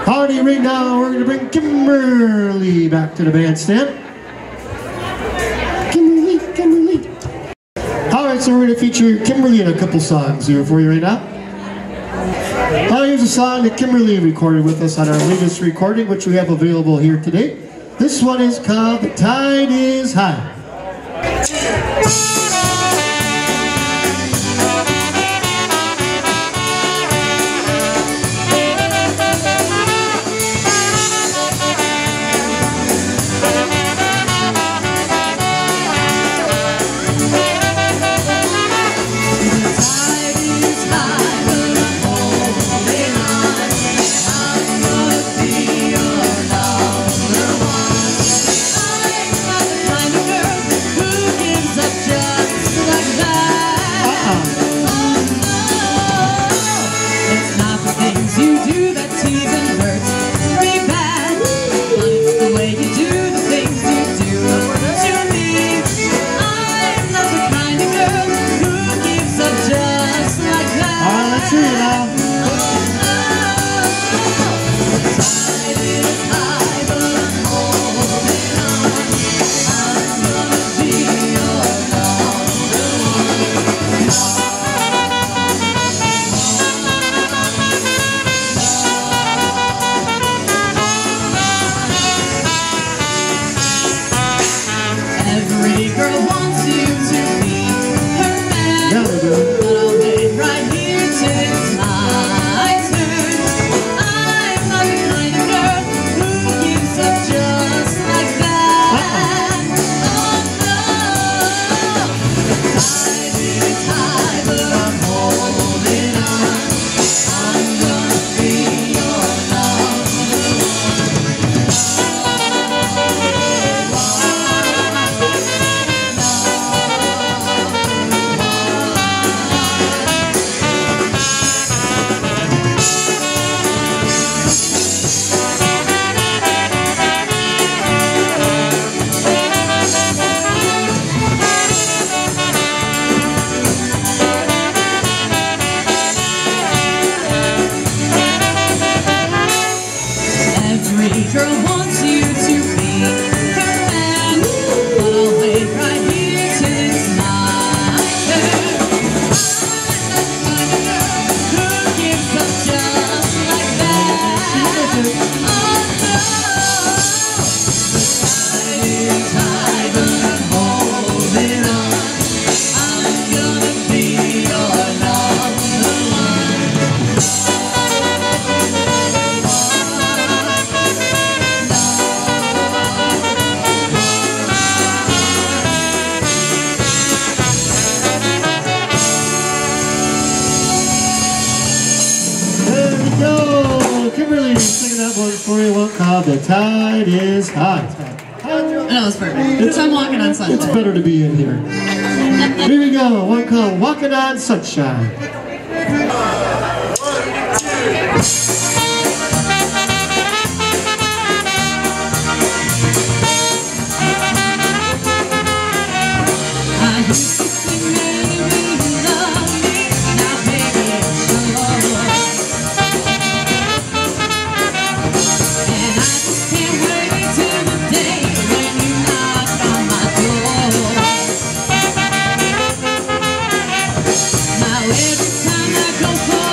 Alrighty, right now we're going to bring Kimberly back to the bandstand. Kimberly. Alright, so we're going to feature Kimberly in a couple songs here for you right now. Here's a song that Kimberly recorded with us on our latest recording, which we have available here today. This one is called The Tide Is High. The Tide Is High. That was perfect. I'm walking on sunshine. It's better to be in here. Here we go. One called Walking on Sunshine. 1, 2. Every time I go for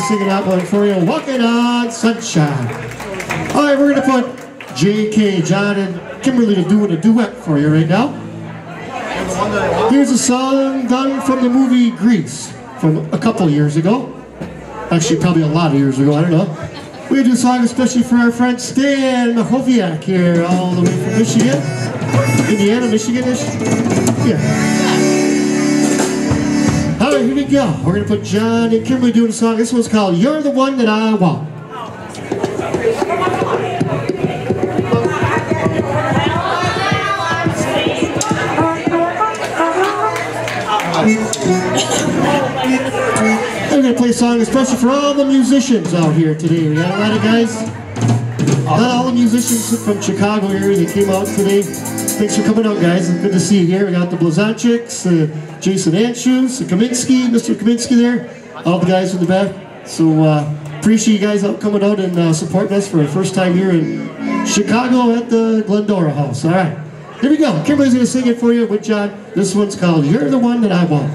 singing that one for you. Walking on Sunshine. All right, we're going to put J.K., John, and Kimberly to do a duet for you right now. Here's a song done from the movie Grease from a couple years ago. Actually, probably a lot of years ago, I don't know. We're going to do a song especially for our friend Stan Mahoviak here, all the way from Michigan. Indiana, Michigan-ish? Yeah. All right, here we go. We're going to put John and Kimberly doing a song. This one's called You're the One That I Want. I'm going to play a song especially for all the musicians out here today. We got a lot of guys, not all the musicians from Chicago area that came out today. Thanks for coming out, guys. It's good to see you here. We got the Blazonczyks, Jason Anschutz, Kaminsky, Mr. Kaminsky there, all the guys in the back. So appreciate you guys coming out and supporting us for our first time here in Chicago at the Glendora House. All right, here we go. Kimberly's going to sing it for you with John. This one's called You're the One That I Want.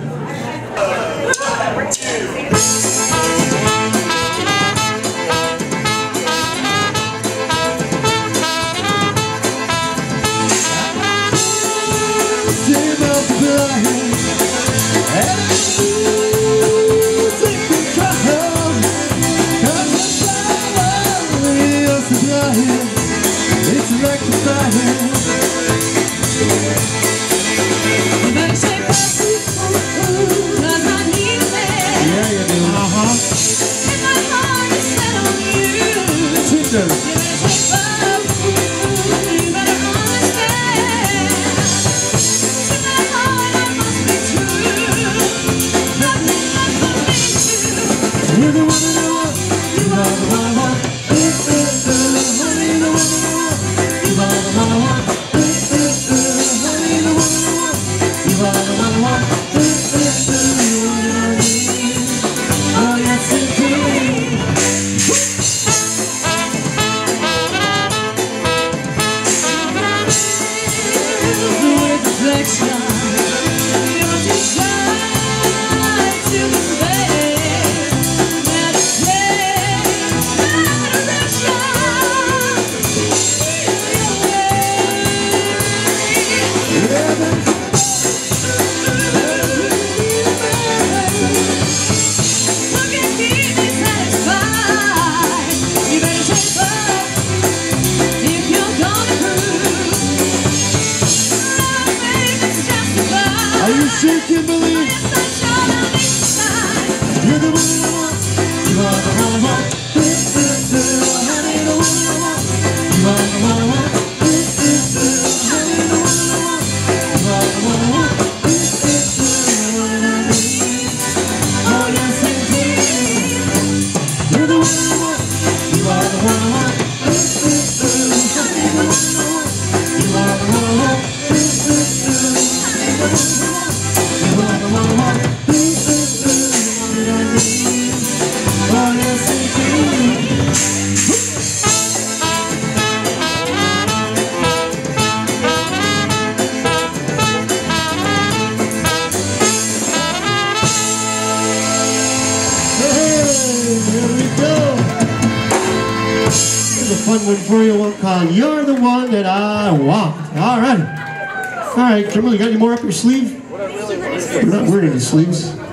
You're the one that I want. All right. All right, Kimberly, got any more up your sleeve? We're not wearing any sleeves. All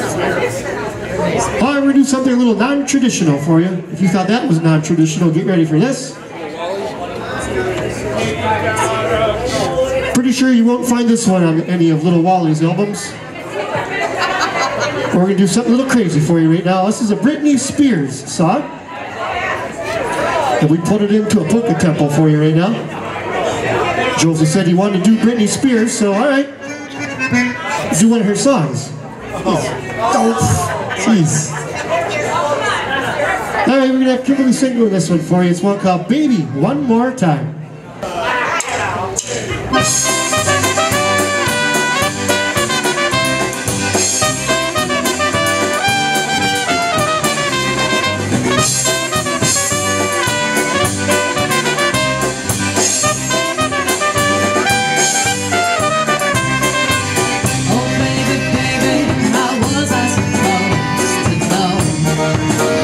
right, we're going to do something a little non-traditional for you. If you thought that was non-traditional, get ready for this. Pretty sure you won't find this one on any of Little Wally's albums. We're going to do something a little crazy for you right now. This is a Britney Spears song. And we put it into a polka tempo for you right now. Josie said he wanted to do Britney Spears, so all right. Do one of her songs. Oh, jeez. All right, we're going to have Kimberly sing with this one for you. It's one called Baby One More Time. Oh baby, baby, how was I supposed to know?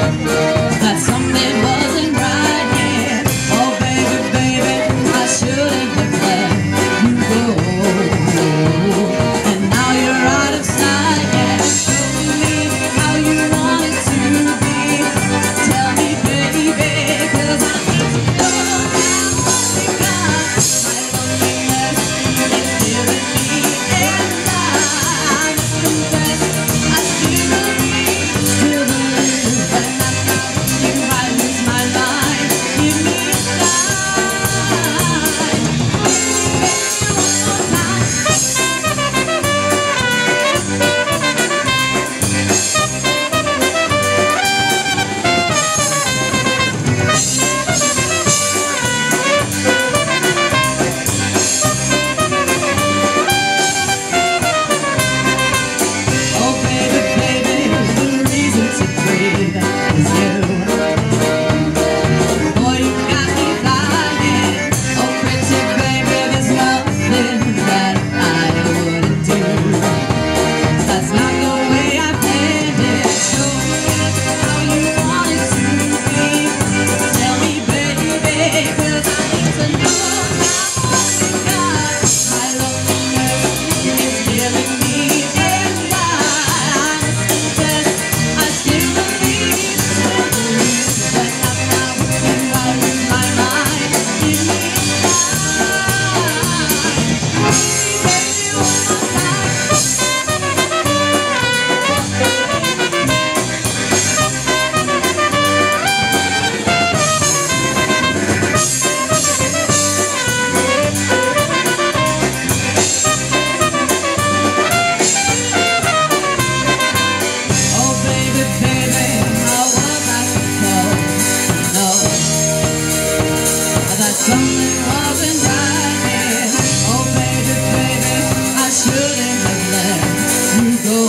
Something wasn't right here. Oh baby, baby, I shouldn't have let you go.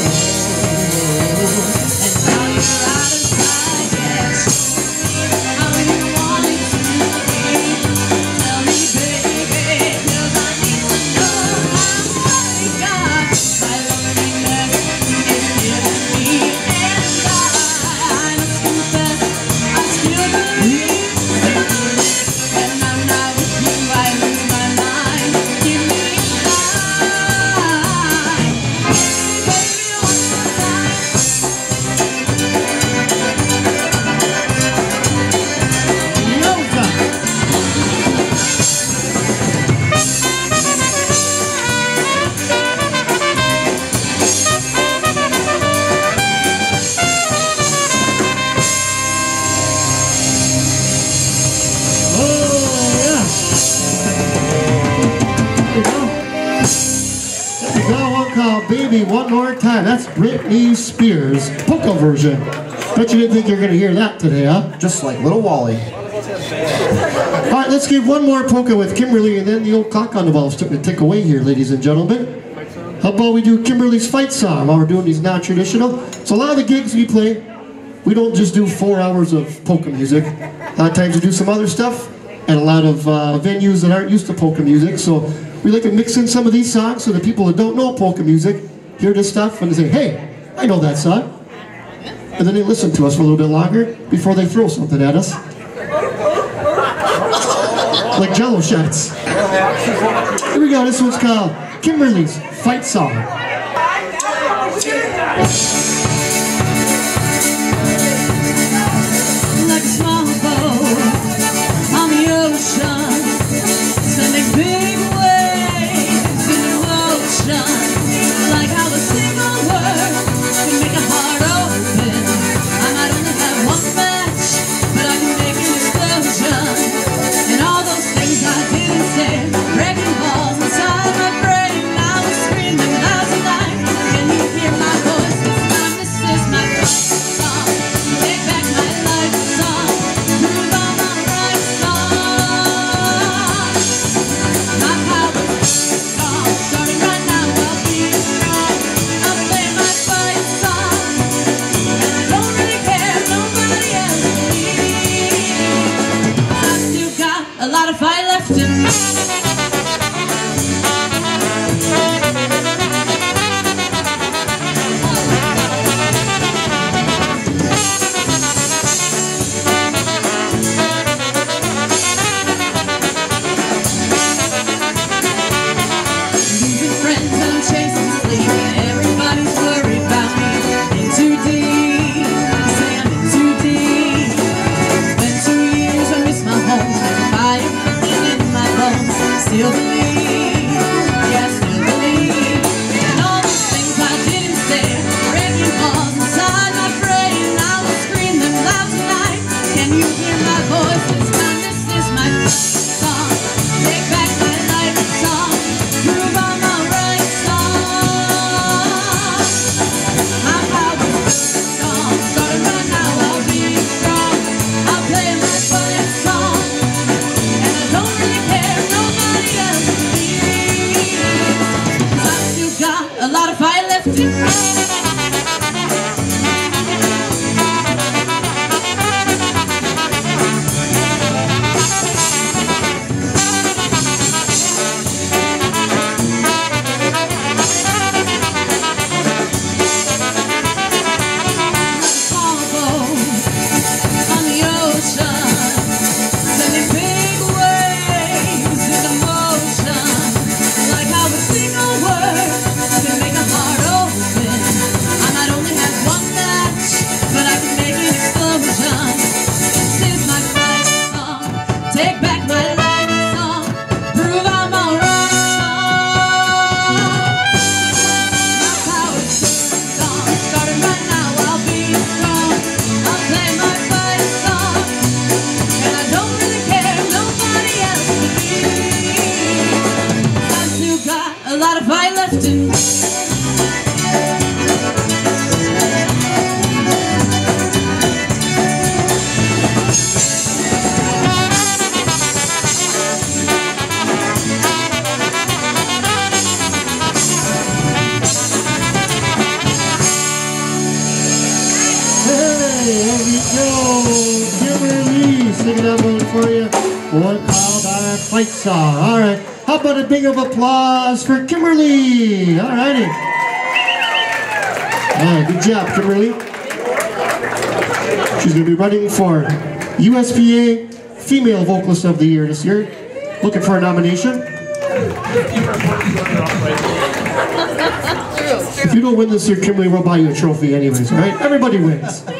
And now you're out of sight, yes. How you want it to be? Tell me, baby, 'cause I need to know how I got by loneliness is killing me. And I must confess, I still believe. And now with you I lose my mind. Give me a sign, baby, one more time. Yoga. Oh, yeah. There we go. We got one called Baby One More Time. That's Britney Spears' polka version. Bet you didn't think you were going to hear that today, huh? Just like Little Wally. All right, let's give one more polka with Kimberly, and then the old clock on the wall is starting to tick away here, ladies and gentlemen. How about we do Kimberly's fight song while we're doing these non-traditional? So a lot of the gigs we play, we don't just do 4 hours of polka music. A lot of times we do some other stuff, and a lot of venues that aren't used to polka music. So we like to mix in some of these songs so the people that don't know polka music hear this stuff and they say, hey, I know that song. And then they listen to us for a little bit longer before they throw something at us. Like Jello shots. Here we go, this one's called Kimberly's Fight Song. Like a small boat on the ocean, sending big waves into motion. Like how a single word can make a heart open. I might only have one match, but I can make an explosion. And all those things I didn't say, breaking balls inside my brain. I was screaming loud tonight. Can you hear my voice this time? This is my song. Take back my life song. Prove I'm the right song. My power's strong. Starting right now, I'll be strong. I'll play my fight song. And I don't really care if nobody else believes. I've still got a lot of fight left in me. Losing friends and I'm chasing sleep. Everybody's worried about me. In too deep, say I'm in too deep. Been 2 years, I miss my home. Fire burning in my bones. Still believe, yeah, I still believe. And all the things I didn't say, breaking balls inside my brain. I will scream them loud tonight. Can you hear my voice this time? This is my song. Take back my life song. Prove I'm the right song. My power's strong. Starting right now, I'll be strong. I'll play my fight song. And I don't really care if nobody else believes. 'Cause I've still got a lot of fight left in me. Small boat on the ocean, sending big waves into motion. Like how a single word can make a heart open. I might only have one match, but I can make an explosion. This is my fight song. Take back my life song. Prove I'm alright song. My power's strong. Starting right now, I'll be strong. I'll play my fight song. And I don't really care if nobody else believes. I've still got a lot of fight left in me. download for you. One called our fight song. All right. How about a big of applause for Kimberly? All righty. All right, good job, Kimberly. She's going to be running for USPA Female Vocalist of the Year this year. Looking for a nomination. If you don't win this year, Kimberly will buy you a trophy anyways, all right? Everybody wins.